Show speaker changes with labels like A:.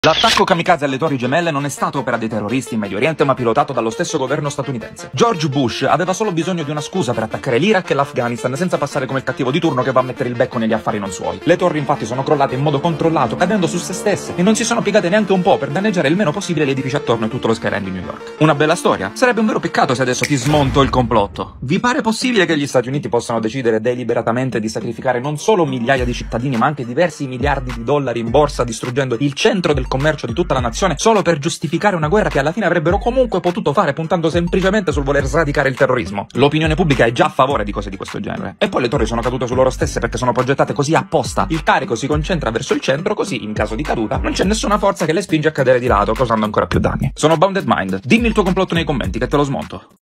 A: L'attacco kamikaze alle Torri Gemelle non è stato opera dei terroristi in Medio Oriente, ma pilotato dallo stesso governo statunitense. George Bush aveva solo bisogno di una scusa per attaccare l'Iraq e l'Afghanistan senza passare come il cattivo di turno che va a mettere il becco negli affari non suoi. Le torri infatti sono crollate in modo controllato, cadendo su se stesse, e non si sono piegate neanche un po' per danneggiare il meno possibile gli edifici attorno e tutto lo skyline di New York. Una bella storia? Sarebbe un vero peccato se adesso ti smonto il complotto. Vi pare possibile che gli Stati Uniti possano decidere deliberatamente di sacrificare non solo migliaia di cittadini, ma anche diversi miliardi di dollari in borsa, distruggendo il centro del commercio di tutta la nazione, solo per giustificare una guerra che alla fine avrebbero comunque potuto fare puntando semplicemente sul voler sradicare il terrorismo? L'opinione pubblica è già a favore di cose di questo genere. E poi le torri sono cadute su loro stesse perché sono progettate così apposta. Il carico si concentra verso il centro, così in caso di caduta non c'è nessuna forza che le spinge a cadere di lato, causando ancora più danni. Sono Bounded Mind. Dimmi il tuo complotto nei commenti che te lo smonto.